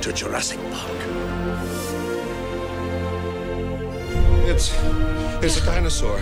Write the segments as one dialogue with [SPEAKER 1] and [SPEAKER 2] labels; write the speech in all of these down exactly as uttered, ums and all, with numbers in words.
[SPEAKER 1] to Jurassic Park.
[SPEAKER 2] It's... it's a dinosaur.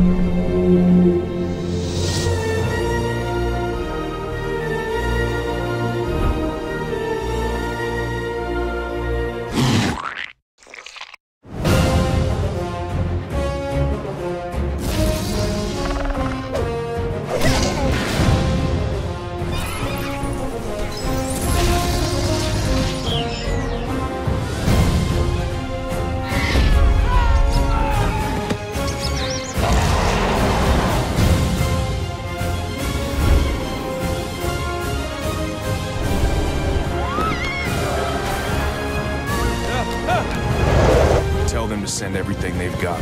[SPEAKER 3] Tell them to send everything they've got.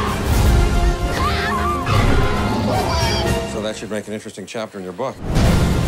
[SPEAKER 2] So that should make an interesting chapter in your book.